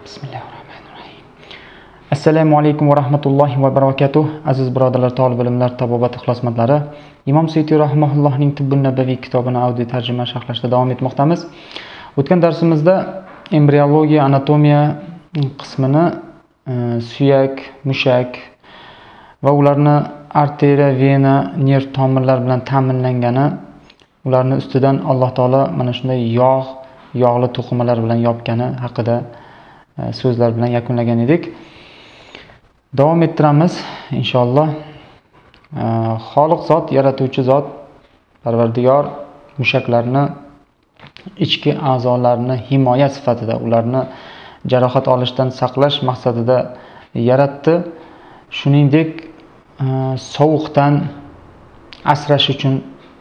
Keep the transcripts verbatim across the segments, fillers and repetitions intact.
Bismillahirrahmanirrahim. Assalomu alaykum va rahmatullohi va barakatuh. Aziz birodarlar, talab ilmlar, tabobat ixlosmandlari, Imom Suyuti rahimahullohning Tibbun Nabaviy kitobini audio tarjima sharhlashda davom etmoqdamiz. O'tgan darsimizda embriologiya, anatomiya qismini suyak, mushak va ularni arteriya, vena, nerv tomirlar bilan ta'minlangani, ularni ustidan Alloh taolo mana shunday yog', yog'li to'qimalar bilan yopgani haqida so'zlar bilan yakunlagan edik. Davom ettiramiz inshaalloh. Xoliq zot, yaratuvchi zot, Parvardigor mushaklarni ichki a'zolarini himoya sifatida, ularni jarohat olishdan saqlash maqsadida yaratdi. Shuningdek, sovuqdan asrash uchun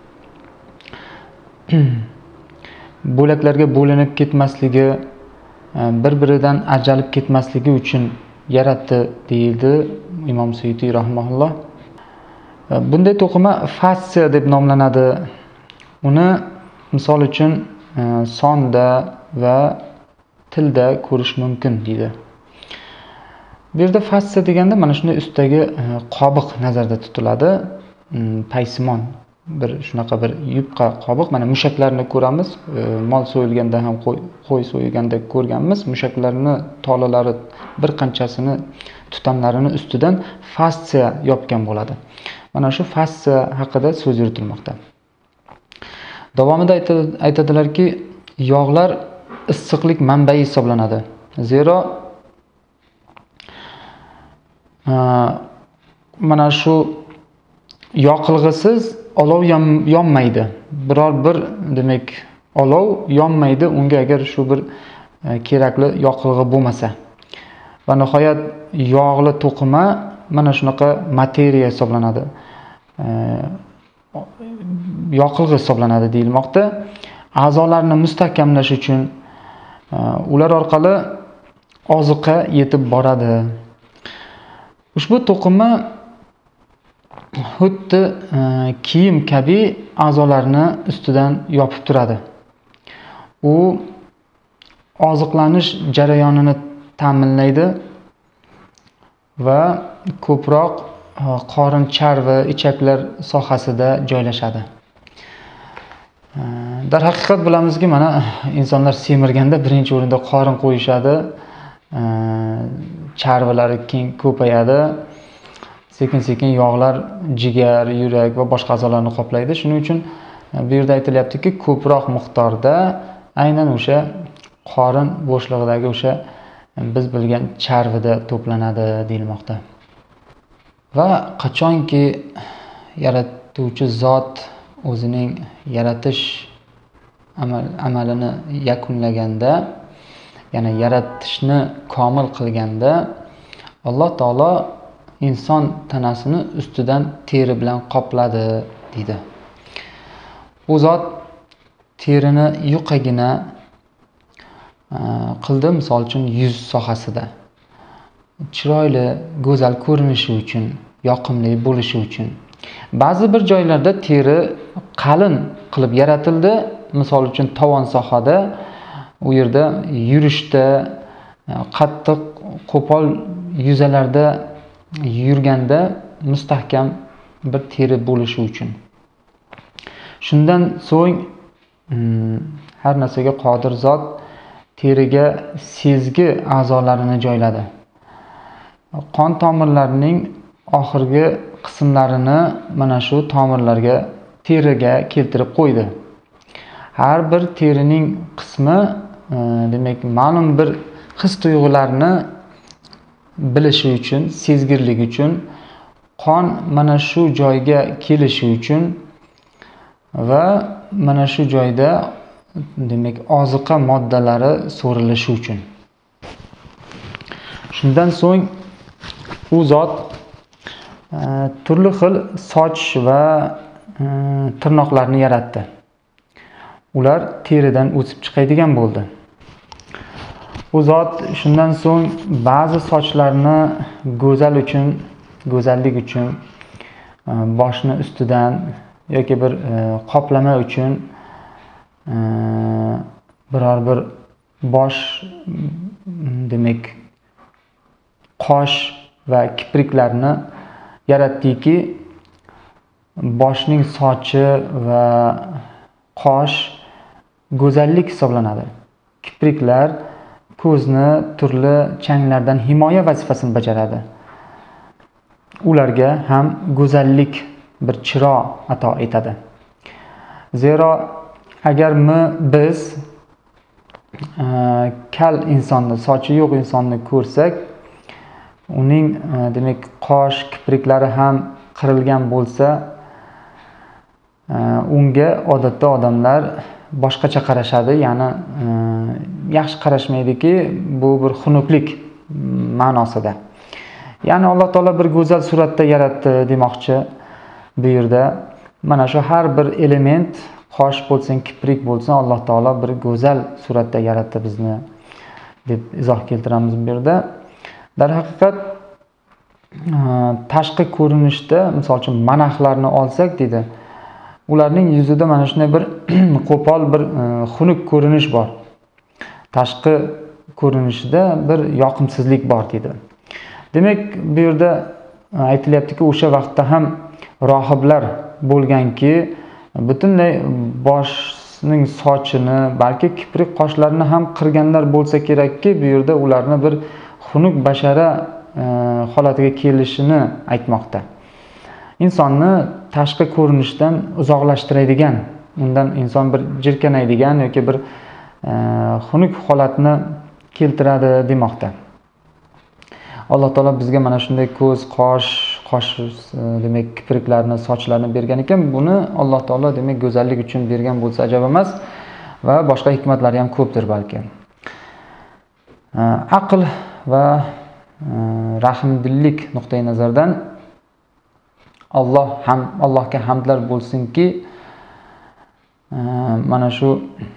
bo'laklarga bo'linib ketmasligi, bir-biridan ajralib ketmasligi uchun yaratdi deyildi Imom Suyuti rahimahulloh. Bunday to'qima fastsiya deb nomlanadi. Uni misol uchun sonda va tilda ko'rish mumkin deydi. Bu yerda fastsiya deganda mana shunday ustdagi qobiq nazarda tutiladi. Paysimon bir shunaqa bir yupqa qobiq. Mana mushaklarni ko'ramiz. Mol so'yilganda ham qo'y so'yilganda ko'rganmiz. Mushaklarni tolalari bir qanchasini tutamlarini ustidan fastsiya yopgan bo'ladi. Mana shu fastsiya haqida so'z yuritilmoqda. Davomida aytadilarki, yog'lar issiqlik manbai hisoblanadi. Zero mana shu yoqilg'isiz olov yonmaydi. Biror bir demak olov yonmaydi unga agar shu bir kerakli yoqilg'i bo'lmasa. Va nihoyat yog'li to'qima mana shunaqa materiya hisoblanadi. Yoqilg'i hisoblanadi deyilmoqda. A'zolarni mustahkamlash uchun ular orqali oziqa yetib boradi. Ushbu to'qima xuddi kiyim kabi a'zolarni ustidan yopib turadi. U oziqlanish jarayonini ta'minlaydi va ko'proq qorin charvi, ichaklar sohasida joylashadi. Darhaqiqat bilamizki, mana insonlar semirganda birinchi o'rinda qorin qo'yishadi, charvilari keng ko'payadi. Sekin-sekin yog'lar jigar, yurak va boshqa a'zolarni qoplaydi. Shuning uchun bu yerda aytilyaptiki, ko'proq miqdorda aynan o'sha qorin bo'shlig'idagi o'sha biz bilgan charvida to'planadi deyilmoqda. Va qachonki yaratuvchi zot o'zining yaratish amal, amalini yakunlaganda, ya'ni yaratishni komil qilganda, Alloh taolo inson tanasini ustidan teri bilan qopladi deydi. U zot terini yuqagina qildi, misol uchun yuz sohasida. Chiroyli, go'zal ko'rinishi uchun, yoqimli bo'lishi uchun. Ba'zi bir joylarda teri qalin qilib yaratildi. Misol uchun tovon sohada, u yerda yurishda, qattiq qo'pol yuzalarda yurganda mustahkam bir teri bo'lishi uchun. Shundan so'ng har narsaga qodir zot teriga sezgi a'zolarini joyladi. Qon tomirlarining oxirgi qismlarini mana shu tomirlarga, teriga keltirib qo'ydi. Har bir terining qismi demak ma'lum bir his-tuyg'ularni bilishi uchun, sezgirlik uchun, qon mana shu joyga kelishi uchun va mana shu joyda demak oziqa moddalari so'rilishi uchun. Shundan so'ng u zot turli xil soch va tirnoqlarni yaratdi. Ular teridan o'sib chiqadigan bo'ldi. U zot shundan so'ng ba'zi sochlarni go'zal uchun, go'zallik uchun boshni ustidan yoki bir qoplama uchun biror bir bosh demak qosh va kipriklarni yaratdiki, boshning sochi va qosh go'zallik hisoblanadi. Kipriklar ko'zni turli changlardan himoya vazifasini bajaradi. Ularga ham go'zallik bir chiro ato etadi. Zero agar biz e, kal insonni, sochi yo'q insonni ko'rsak, uning e, demak qosh, kipriklari ham qirilgan bo'lsa, e, unga odatda odamlar boshqacha qarashadi, ya'ni e, yaxshi qarashmaydiki, bu bir xunuklik ma'nosida. Ya'ni Alloh taolo bir go'zal suratda yaratdi demoqchi bu yerda. Mana shu har bir element, qosh bo'lsin, kiprik bo'lsin, Alloh taolo bir go'zal suratda yaratdi bizni deb izoh keltiramiz bu yerda. Darhaqiqat tashqi ko'rinishda, misol uchun manaxlarni olsak deydi, ularning yuzida mana shunday bir qo'pol bir xunuk ko'rinish bor. Tashqi ko'rinishida bir yoqimsizlik bor deydi. Demak, bu yerda aytilyaptiki, o'sha vaqtda ham rohiblar bo'lganki, butunlay boshning sochini, balki kiprik qoshlarini ham qirganlar bo'lsa kerakki, bu yerda ularni bir xunuk bashara e, holatiga kelishini aytmoqda. Insonni tashqi ko'rinishdan uzoqlashtiradigan, undan inson bir jirkanaydigan yoki bir e, xunuk holatni keltiradi demoqda. Alloh taolo bizga mana shunday ko'z, qosh, qosh demak kipriklarni, sochlarni bergan ekan. Buni Alloh taolo demak go'zallik uchun bergan bo'lsa ajab emas va boshqa hikmatlari ham ko'pdir balki. Aql va rahmdillik nuqtai nazardan Alloh ham Allohga hamdlar bo'lsinki, mana shu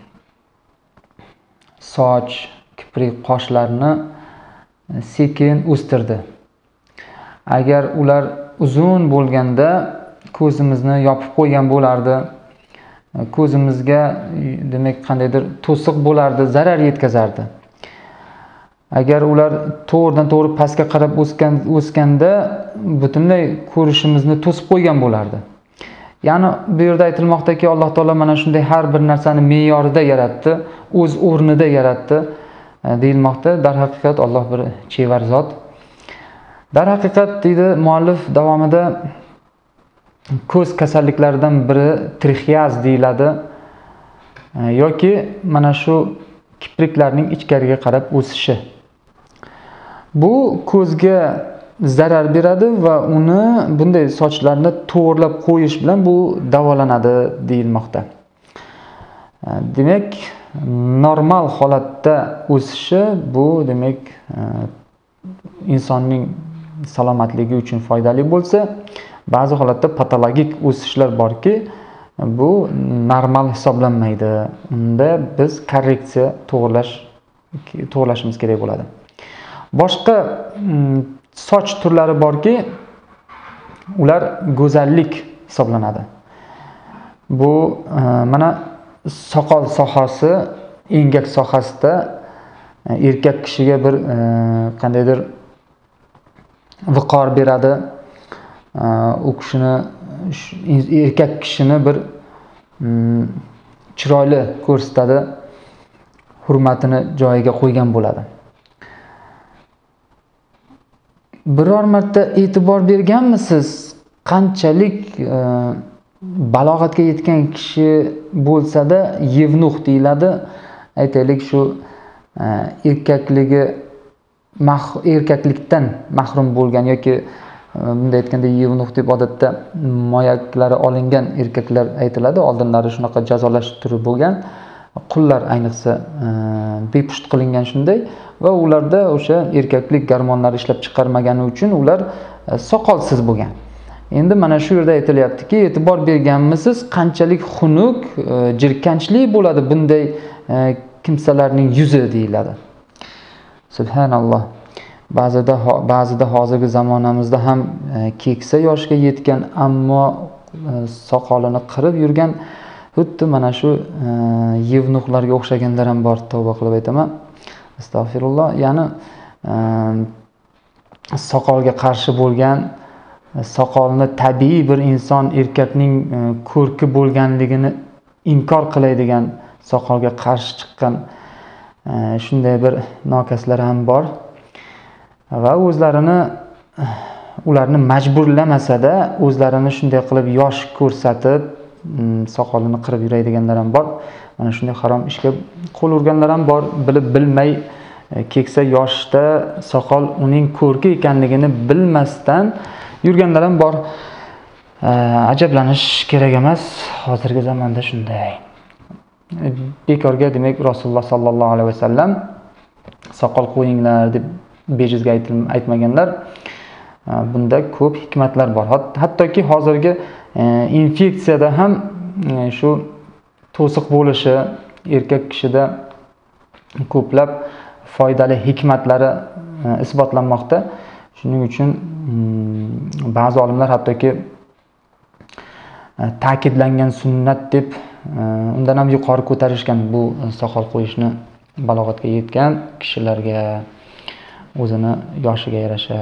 soch, kiprik, qoshlarni sekin o'stirdi. Agar ular uzun bo'lganda ko'zimizni yopib qo'ygan bo'lardi. Ko'zimizga demak qandaydir to'siq bo'lardi, zarar yetkazardi. Agar ular to'g'ridan to'g'ri pastga qarab o'sgan o'sganda butunlay ko'rishimizni to'sib qo'ygan bo'lardi. Ya'ni bu yerda aytilmoqdaki, Alloh taolo mana shunday har bir narsani me'yorida yaratdi, o'z o'rnida yaratdi deyilmoqda. Darhaqiqat Alloh bir chevar zot. Darhaqiqat deydi muallif davomida, ko'z kasalliklaridan biri trixiyaz deyiladi yoki mana shu kipriklarning ichkariga qarab o'sishi. Bu ko'zga zarar beradi va uni bunday sochlarni to'g'rilab qo'yish bilan bu davolanadi deyilmoqda. Demak, normal holatda o'sishi bu demak insonning salomatligi uchun foydali bo'lsa, ba'zi holatda patologik o'sishlar borki, bu normal hisoblanmaydi. Unda biz korreksiya to'g'rilash to'g'rilashimiz kerak bo'ladi. Boshqa soch turlari borki, ular go'zallik hisoblanadi. Bu mana soqol sohasi, engak sohasida erkak kishiga bir qandaydir viqor beradi. U kishini, erkak kishini bir chiroyli ko'rsatadi, hurmatini joyiga qo'ygan bo'ladi. Biror marta e'tibor berganmisiz, qanchalik balog'atga yetgan kishi bo'lsa-da yevnuh deyiladi. Aytaylik, shu erkakligi erkaklikdan mahrum bo'lgan yoki bunday aytganda yevnuh deb odatda moyaklari olingan erkaklar aytiladi. Oldinlari shunaqa jazolash turi bo'lgan. Qullar ayniqsa bepusht qilingan shunday va ularda o'sha erkaklik gormonlari ishlab chiqarmagani uchun ular soqolsiz bo'lgan. Endi mana shu yerda aytilyaptiki, e'tibor berganmisiz, qanchalik xunuk, jirkanchli bo'ladi bunday kimsalarning yuzi deyiladi. Subhanalloh. Ba'zida ba'zida hozirgi zamonamizda ham keksa yoshga yetgan, ammo soqolini qirib yurgan xuddi mana shu yevnuhlarga o'xshaganlar ham bor, tavba qilib aytaman. Astagfirullah, ya'ni soqolga qarshi bo'lgan, soqolni tabiiy bir inson erkakning ko'rki bo'lganligini inkor qiladigan, soqolga qarshi chiqqan shunday bir nokaslar ham bor va o'zlarini ularni majburlamasa-da o'zlarini shunday qilib yosh ko'rsatib soqolini qirib yuradiganlar ham bor. Mana shunday harom ishga qo'l urganlar ham bor. Bilib bilmay keksa yoshda soqol uning ko'rki ekanligini bilmasdan yurganlar ham bor. Ajablanish kerak emas, hozirgi zamonda shunday. Bekorga demak Rasululloh sallallohu alayhi vasallam soqol qo'yinglar deb bejizga aytmaganlar. Bunda ko'p hikmatlar bor. Hattoki hozirgi infeksiyada ham shu to'siq bo'lishi erkak kishida ko'plab foydali hikmatlari isbotlanmoqda. Shuning uchun ba'zi olimlar hattoki ta'kidlangan sunnat deb undan ham yuqori ko'tarishgan bu soqol qo'yishni balog'atga yetgan kishilarga o'zini yoshiga yarasha.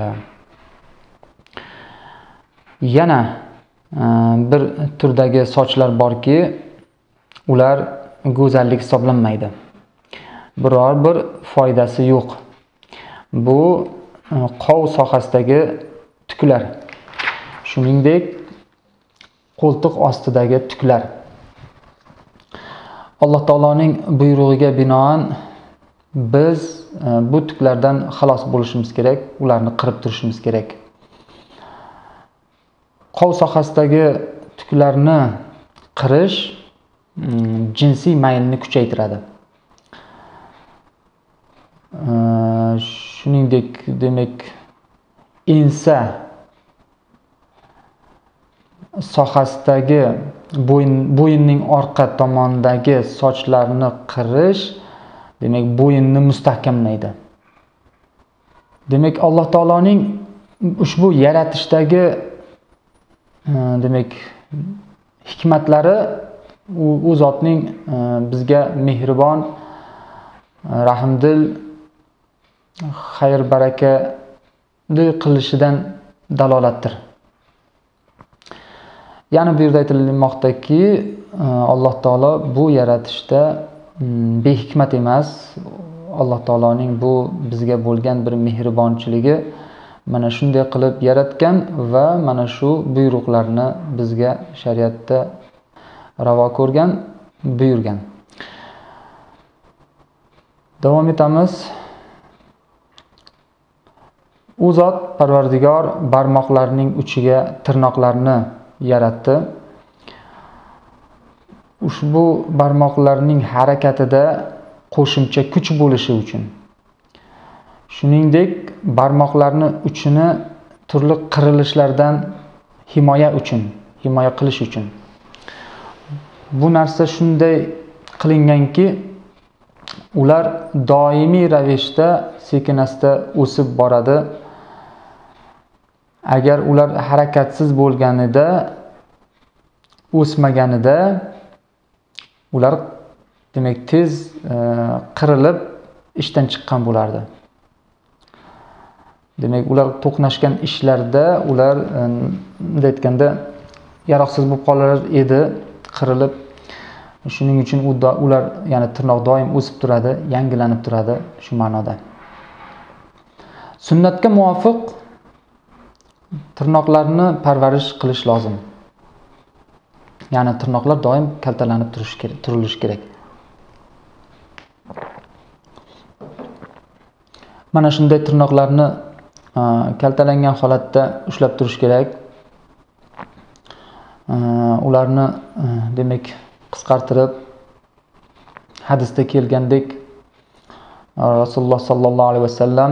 Yana bir turdagi sochlar borki, ular go'zallik hisoblanmaydi. Biror bir foydasi yo'q. Bu qov sohasidagi tuklar. Shuningdek, qo'ltiq ostidagi tuklar. Alloh taoloning buyrug'iga binoan biz bu tuklardan xalos bo'lishimiz kerak, ularni qirib turishimiz kerak. Qov sohasidagi tuklarni qirish jinsiy maylni kuchaytiradi. Shuningdek, demak, ensa sohasidagi bo'yin bo'yinning orqa tomonidagi sochlarni qirish, demak, bo'yinni mustahkamlaydi. Demak, Alloh taoloning ushbu yaratishdagi demak hikmatlari u zotning bizga mehribon, rahmdil, xayr barakali qilishidan dalolatdir. Yana bu yerda aytilmoqdaki, Alloh taolo bu yaratishda behikmat emas. Alloh taoloning bu bizga bo'lgan bir mehribonchiligi mana shunday qilib yaratgan va mana shu buyruqlarni bizga shariatda ravo ko'rgan, buyurgan. Davom etamiz. U zot Parvardigor barmoqlarning uchiga tirnoqlarni yaratdi. Ushbu barmoqlarning harakatida qo'shimcha kuch bo'lishi uchun. Shuningdek, barmoqlarni uchini turli qirilishlardan himoya uchun, himoya qilish uchun. Bu narsa shunday qilinganki, ular doimiy ravishda sekin-asta o'sib boradi. Agar ular harakatsiz bo'lganida, o'smaganida, ular demak tez qirilib ishdan chiqqan bo'lardi. Demak, ular to'qnashgan ishlarda ular bunday aytganda yaroqsiz bo'lib qolar edi, qirilib. Shuning uchun ular, ya'ni tirnoq doim o'sib turadi, yangilanib turadi shu ma'noda. Sunnatga muvofiq tirnoqlarni parvarish qilish lozim. Ya'ni tirnoqlar doim kaltalanib turishi kerak, turilishi kerak. Mana shunday tirnoqlarni kaltalangan holatda ushlab turish kerak. Ularni demak qisqartirib, hadisda kelgandek Rasululloh sallallohu alayhi vasallam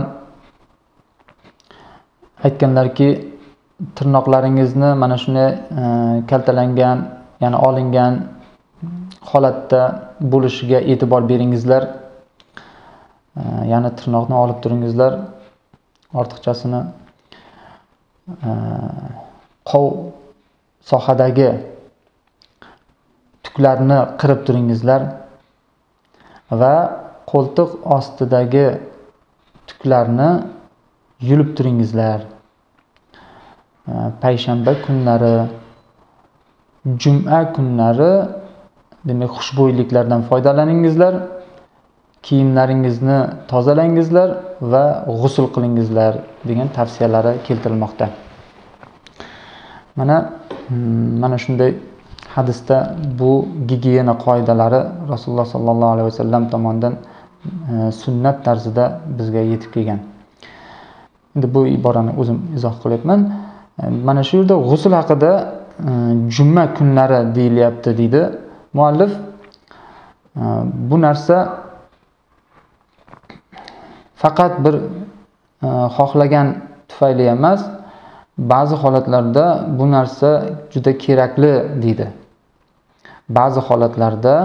aytganlarki, tirnoqlaringizni mana shunday kaltalangan, ya'ni olingan holatda bo'lishiga e'tibor beringizlar. Ya'ni tirnoqni olib turingizlar. Ortiqchasini qov sohadagi tuklarni qirib turingizlar va qo'ltiq ostidagi tuklarni yulib turingizlar. Payshanba kunlari, juma kunlari demak xushbo'yliklardan foydalaningizlar. Kiyimlaringizni tozalangizlar va g'usl qilingizlar degan tavsiyalari keltirilmoqda. Mana mana shunday hadisda bu gigiyena qoidalari Rasululloh sallallohu alayhi vasallam tomonidan sunnat tarzida bizga yetib kelgan. Endi bu iborani o'zim izoh qilyapman. Mana shu yerda g'usl haqida juma kunlari deyilyapti deydi muallif. Bu narsa faqat bir xohlagan tufayli emas, ba'zi holatlarda bu narsa juda kerakli deydi. Ba'zi holatlarda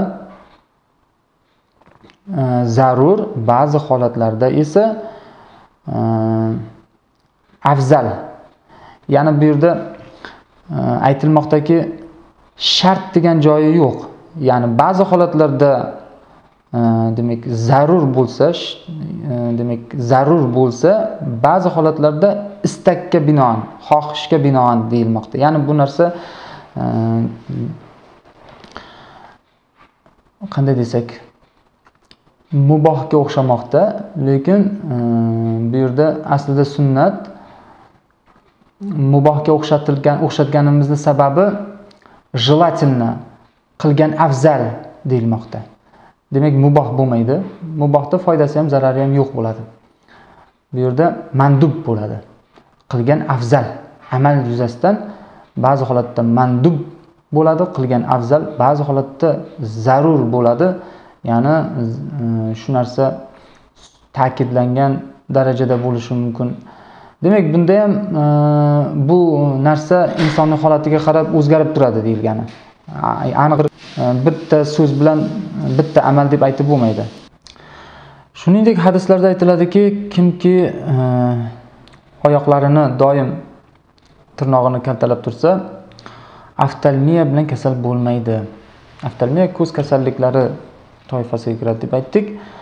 zarur, ba'zi holatlarda esa afzal. Ya'ni bu yerda aytilmoqdaki shart degan joyi yo'q. Ya'ni ba'zi holatlarda demak zarur bo'lsa, demak zarur bo'lsa, ba'zi holatlarda istakka binoan, xohishga binoan deyilmoqda. Ya'ni bu narsa qanday desak, mubohga o'xshamoqda, lekin bu yerda aslida sunnat mubohga o'xshatilgan o'xshatganimizning sababi желательно, qilgan afzal deyilmoqda. Demak muboh bo'lmaydi. Mubohda foydasi ham, zarari ham yo'q bo'ladi. Bu yerda mandub bo'ladi. Qilgan afzal, amal yuzasidan ba'zi holatda mandub bo'ladi, qilgan afzal, ba'zi holatda zarur bo'ladi. Ya'ni shu narsa ta'kidlangan darajada bo'lishi mumkin. Demak, bunda ham bu narsa insonning holatiga qarab o'zgarib turadi deyilgani. Aniq bitta so'z bilan bitta amal deb aytib bo'lmaydi. Shuningdek, hadislarda aytiladiki, kimki oyoqlarini doim tirnog'ini kaltalab tursa, oftalmiya bilan kasal bo'lmaydi. Oftalmiya ko'z kasalliklari toifasiga kiradi deb aytdik.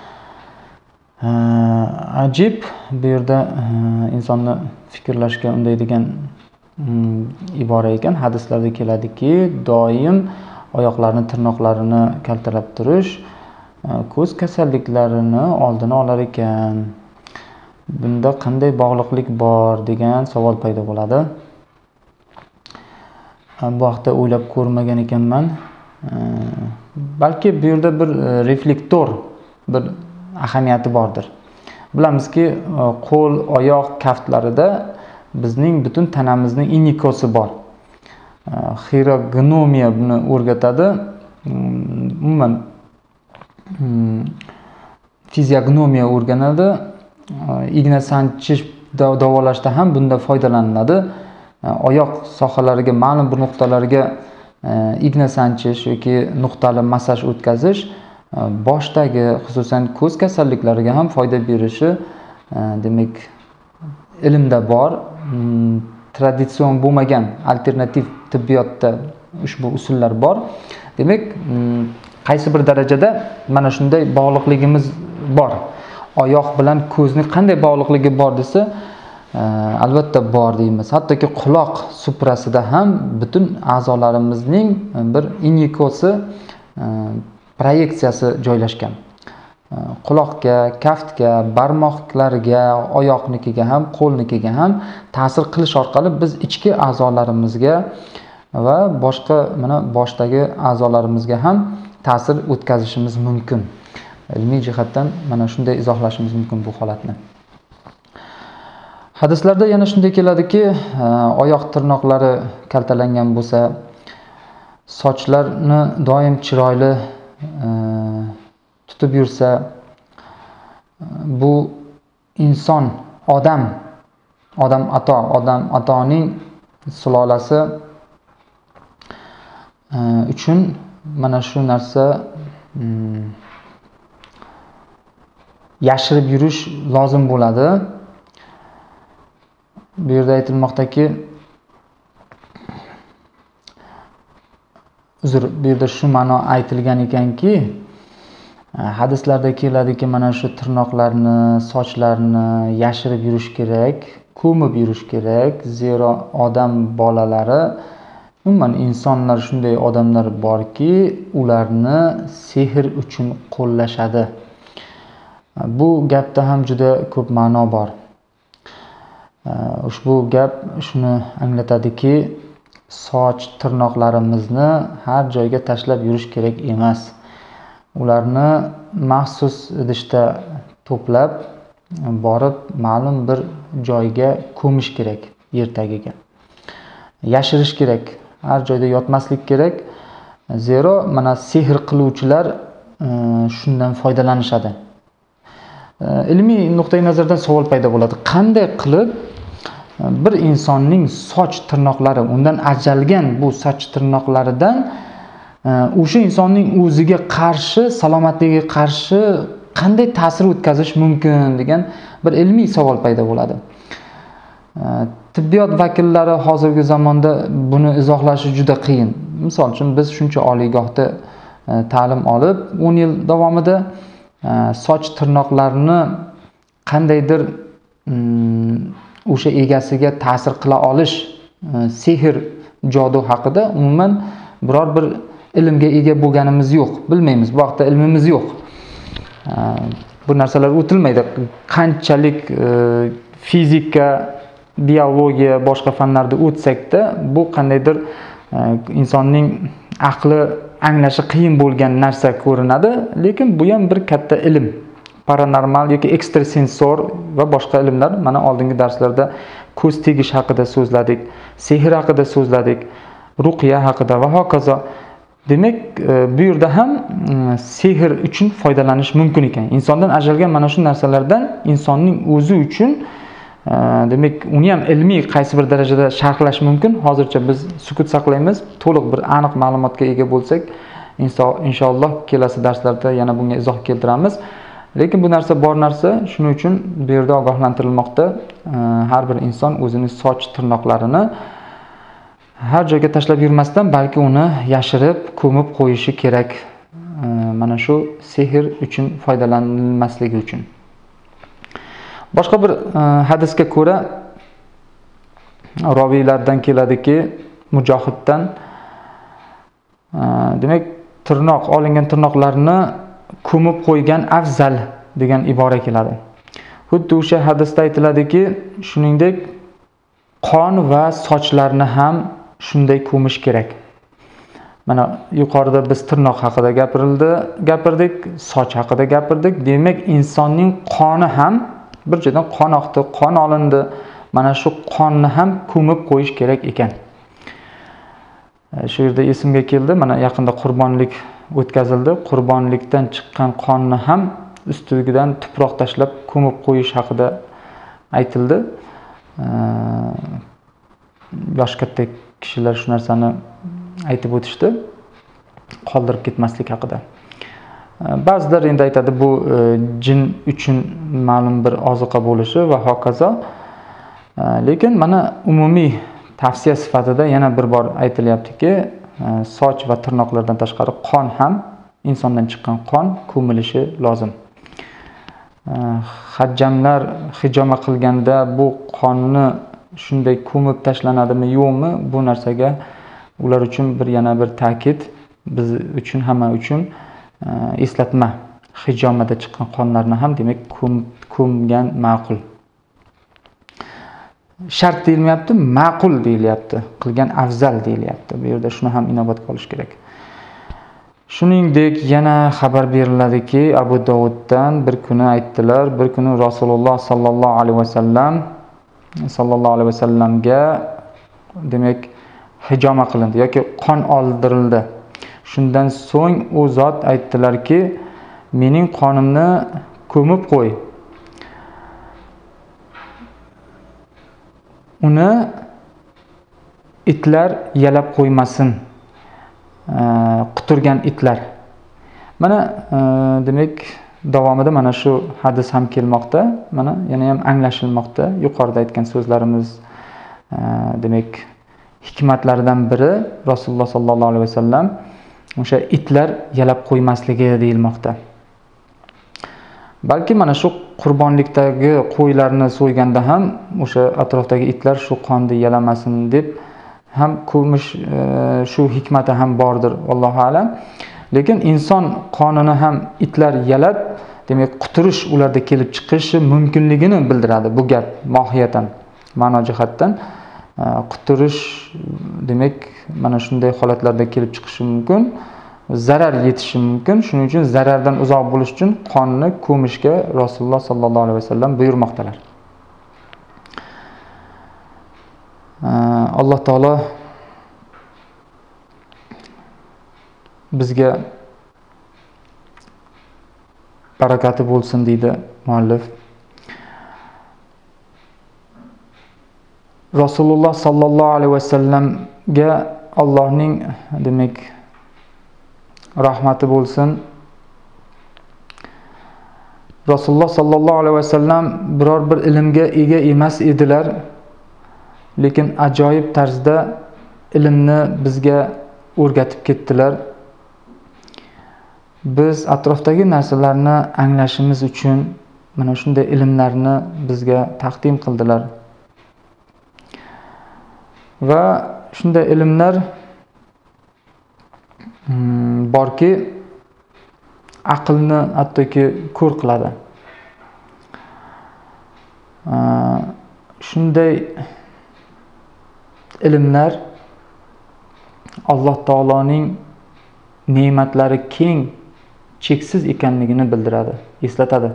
Ajib, bu yerda insonni fikrlashga undaydigan ibora ekan. Hadislarda keladiki, doim oyoqlarni tirnoqlarini kaltalab turish ko'z kasalliklarini oldini olar ekan. Bunda qanday bog'liqlik bor degan savol paydo bo'ladi. Bu haqda o'ylab ko'rmagan ekanman. Balki bu yerda bir reflektor, bir ahamiyati bordir. Bilamizki, qo'l, oyoq kaftlarida bizning butun tanamizning inikosi bor. Xirognomiya buni o'rgatadi. Umuman fiziognomiya o'rganadi. Igna sanchish davolashda ham bunda foydalaniladi. Oyoq sohalariga, ma'lum bir nuqtalarga igna sanchish yoki nuqtali massaj o'tkazish boshdagi, xususan ko'z kasalliklariga ham foyda berishi demak ilmda bor. Traditsion bo'lmagan alternativ tibbiyotda ushbu usullar bor. Demak, qaysi bir darajada mana shunday bog'liqligimiz bor. Oyoq bilan ko'zning qanday bog'liqligi bor desa, albatta bor deymiz. Hattoki quloq suprasida ham butun a'zolarimizning bir inikosi, proyeksiyasi joylashgan. Quloqga, kaftga, barmoqlarga, oyoqnikiga ham, qo'lnikiga ham ta'sir qilish orqali biz ichki a'zolarimizga va boshqa mana boshdagi a'zolarimizga ham ta'sir o'tkazishimiz mumkin. Ilmiy jihatdan mana shunday izohlashimiz mumkin bu holatni. Hadislarda yana shunday keladiki, oyoq tirnoqlari kaltalangan bo'lsa, sochlarni doim chiroyli tutib yursa, bu inson, odam, odam ato, odam atoning sulolasi uchun mana shu narsa yashirib yurish lozim bo'ladi. Bu yerda aytilmoqdaki, uzr, bu yerda shu ma'no aytilgan ekanki, Hadislarda keladiki, mana shu tirnoqlarni, sochlarni yashirib yurish kerak, ko'mib yurish kerak. Zero odam bolalari, umuman insonlar shunday odamlar borki, ularni sehr uchun qo'llashadi. Bu gapda ham juda ko'p ma'no bor. Ushbu gap shuni anglatadiki, soch tirnoqlarimizni har joyga tashlab yurish kerak emas. Ularni maxsus idishda to'plab borib ma'lum bir joyga ko'mish kerak, yer tagiga. Yashirish kerak. Har joyda yotmaslik kerak. Zero mana sehr qiluvchilar shundan foydalanishadi. Ilmiy nuqtai nazardan savol paydo bo'ladi. Qanday qilib bir insonning soch tirnoqlari, undan ajralgan bu soch tirnoqlaridan o'sha insonning o'ziga qarshi, salomatligiga qarshi qanday ta'sir o'tkazish mumkin degan bir ilmiy savol paydo bo'ladi. Tibbiyot vakillari hozirgi zamonda buni izohlashi juda qiyin. Misol uchun biz shuncha oliygohda ta'lim olib, o'n yil davomida soch tirnoqlarini qandaydir o'sha egasiga ta'sir qila olish, sehr, jodu haqida umuman biror bir ilmga ega bo'lganimiz yo'q, bilmaymiz. Bu haqda ilmimiz yo'q. Bu narsalar o'tilmaydi. Qanchalik fizika, biologiya, boshqa fanlarda o'tsak-da, bu qandaydir insonning aqli anglashi qiyin bo'lgan narsa ko'rinadi, lekin bu ham bir katta ilm. Paranormal yoki ekstrasensor va boshqa ilmlar. Mana oldingi darslarda ko'z tegish haqida so'zladik, sehr haqida so'zladik, ruqya haqida va hokazo. Demak, bu yerda ham sehr uchun foydalanish mumkin ekan. Insondan ajralgan mana shu narsalardan insonning o'zi uchun, demak, uni ham ilmiy qaysi bir darajada sharhlash mumkin. Hozircha biz sukut saqlaymiz. To'liq bir aniq ma'lumotga ega bo'lsak, inshaalloh kelasi darslarda yana bunga izoh keltiramiz. Lekin bu narsa bor narsa, shuning uchun bu yerda ogohlantirilmoqda. Har bir inson o'zining soch tirnoqlarini har joyga tashlab yurmasdan, balki uni yashirib, ko'mib qo'yishi kerak. Mana shu sehr uchun foydalanilmasligi uchun. Boshqa bir hadisga ko'ra roviylardan keladiki, Mujohiddan, demak, tirnoq olingan tirnoqlarni ko'mib qo'ygan afzal degan ibora keladi. Xuddi o'sha hadisda aytiladiki, shuningdek qon va sochlarni ham shunday ko'mish kerak. Mana yuqorida biz tirnoq haqida gapirildi, gapirdik, soch haqida gapirdik. Demak, insonning qoni ham bir joydan qon oqdi, qon olindi. Mana shu qonni ham ko'mib qo'yish kerak ekan. Shu yerda esimga keldi, mana yaqinda qurbonlik o'tkazildi. Qurbonlikdan chiqqan qonni ham ustidan tuproq tashlab ko'mib qo'yish haqida aytildi. Yosh katta kishilar shu narsani aytib o'tishdi, qoldirib ketmaslik haqida. Ba'zilar endi aytadi, bu jin uchun ma'lum bir oziqa bo'lishi va hokazo. Lekin mana umumiy tavsiya sifatida yana bir bor aytilyaptiki, soch va tirnoqlardan tashqari qon ham, insondan chiqqan qon ko'milishi lozim. Hajjamlar hijoma qilganda bu qonni shunday ko'mib tashlanadimi, yo'qmi? Bu narsaga ular uchun bir yana bir ta'kid, biz uchun, hamma uchun eslatma. Hijomada chiqqan qonlarni ham demak ko'mgan ma'qul. Shart deyilmayapti, ma'qul deyilyapti, qilgan afzal deyilyapti. Bu yerda shuni ham inobatga olish kerak. Shuningdek, yana xabar beriladiki, Abu Dovuddan bir kuni aytdilar, bir kuni Rasululloh sallallohu alayhi vasallam sallallohu alayhi vasallamga demak hijoma qilindi yoki qon oldirildi. Shundan so'ng u zot aytdilarki, mening qonimni ko'mib qo'y. Uni itlar yalab qo'ymasin. Quturgan itlar. Mana demak davomida mana shu hadis ham kelmoqda. Mana yana ham anglashilmoqda. Yuqorida aytgan so'zlarimiz demak hikmatlaridan biri Rasululloh sallallohu alayhi vasallam o'sha itlar yalab qo'ymasligi deyilmoqda. Balki mana shu qurbonlikdagi qo'ylarni so'yganda ham o'sha atrofdagi itlar shu qonni yalamasin deb ham ko'mish shu hikmati ham bordir, Allohu a'lam. Lekin inson qonini ham itlar yalab, demak quturish ularda kelib chiqishi mumkinligini bildiradi bu gap mohiyatan, ma'no jihatdan. Quturish demak mana shunday holatlarda kelib chiqishi mumkin, zarar yetishi mumkin. Shuning uchun zarardan uzoq bo'lish uchun qonni ko'mishga Rasululloh sallallohu alayhi vasallam buyurmoqdalar. Alloh taolo bizga barakati bo'lsin deydi muallif. Rasululloh sallallohu alayhi vasallamga Allohning demak rahmati bo'lsin. Rasululloh sallallohu alayhi vasallam biror bir ilmga ega emas edilar, lekin ajoyib tarzda ilmni bizga o'rgatib ketdilar. Biz atrofdagi narsalarni anglashimiz uchun mana shunday ilmlarni bizga taqdim qildilar. Va shunday ilmlar borki, aqlni hattoki ko'r qiladi. Shunday ilmlar Alloh taoloning ne'matlari keng, cheksiz ekanligini bildiradi, eslatadi.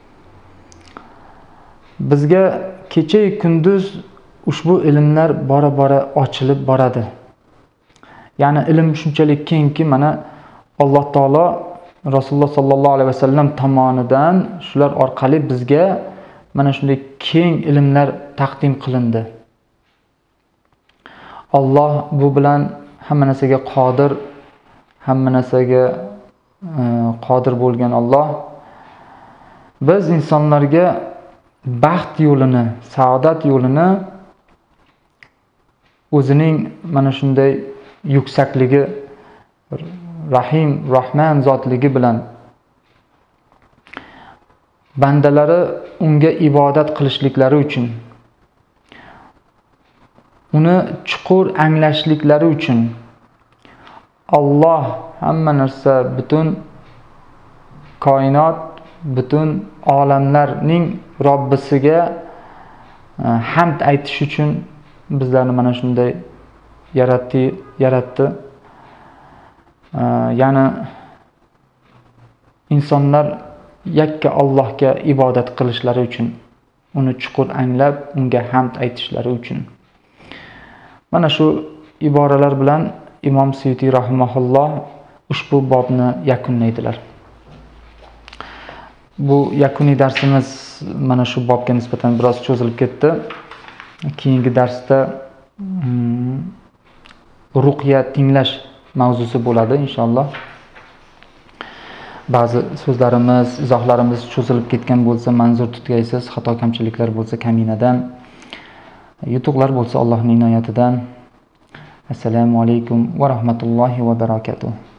Bizga kecha-yu kunduz ushbu ilmlar bora-bora ochilib boradi. Ya'ni ilm shunchalik kengki, mana Alloh taolo Rasululloh sallallohu alayhi vasallam tomonidan shular orqali bizga mana shunday keng ilmlar taqdim qilindi. Alloh bu bilan hamma narsaga qodir, hamma narsaga qodir bo'lgan Alloh biz insonlarga baxt yo'lini, saodat yo'lini o'zining mana shunday yuksakligi, Rahim, Rahman zotligi bilan bandalari unga ibodat qilishliklari uchun, uni chuqur anglashliklari uchun Alloh hamma narsa, butun koinot, butun olamlarning Robbisiga hamd aytish uchun bizlarni mana shunday yaratdi, yaratdi. Ya'ni insonlar yakka Allohga ibodat qilishlari uchun, uni chuqur anglab, unga hamd aytishlari uchun. Mana shu iboralar bilan Imom Suyuti rahimahulloh ushbu bobni yakunlaydilar. Bu yakuniy darsimiz mana shu bobga nisbatan biroz cho'zilib ketdi. Keyingi darsda hmm, ruqya tinglash mavzusi bo'ladi inshaalloh. Ba'zi so'zlarimiz, izohlarimiz cho'zilib ketgan bo'lsa, manzur tutgaysiz, xato kamchiliklar bo'lsa kaminadan, yutuqlar bo'lsa Allohning inoyatidan. Assalomu alaykum va rahmatullohi va barakatuh.